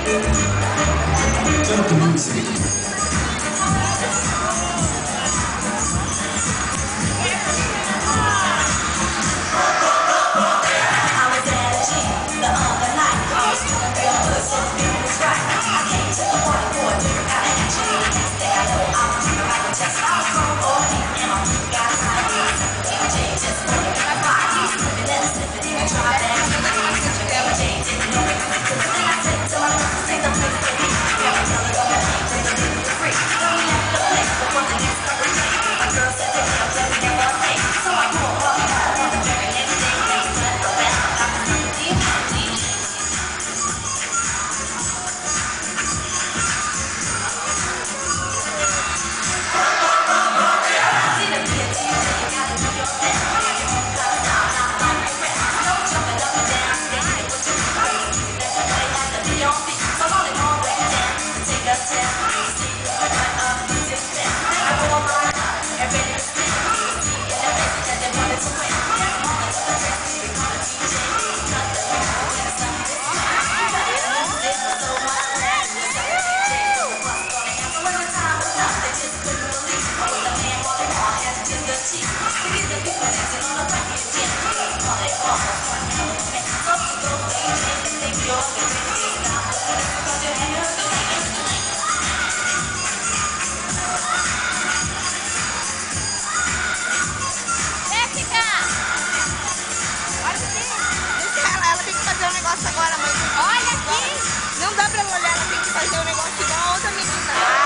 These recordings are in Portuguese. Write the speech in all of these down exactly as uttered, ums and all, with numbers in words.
Agora, mãe. Olha aqui! Não dá pra olhar, ela tem que fazer um negócio igual a outra menina.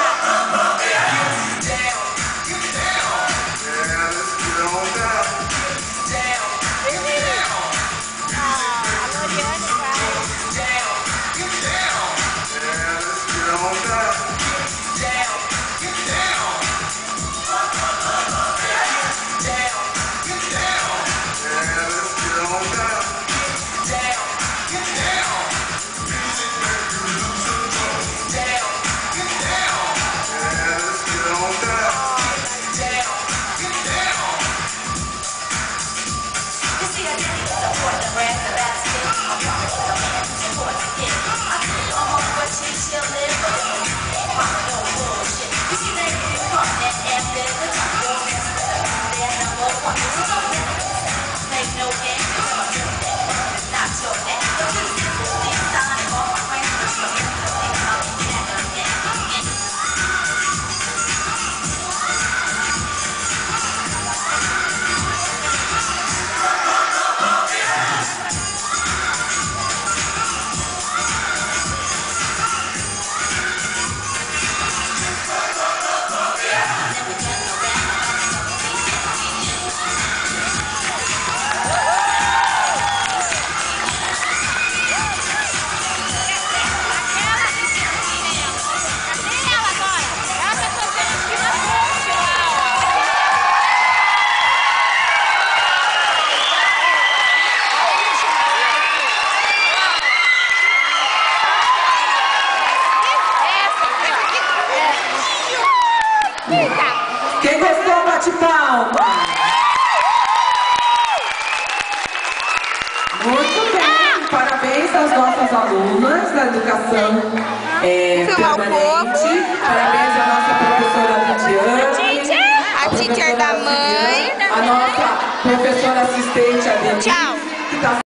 Quem gostou, bate palma. Muito bem, parabéns às nossas alunas da educação é, permanente. Parabéns à nossa professora Lidiane, a teacher da mãe, a nossa professora assistente, a Denise. Tchau. Que tá